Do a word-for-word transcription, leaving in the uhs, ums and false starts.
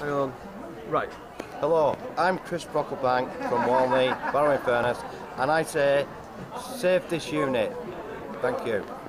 Hang on. Right. Hello, I'm Chris Brocklebank from Walney, Barrow in Furness, and I say, save this unit. Thank you.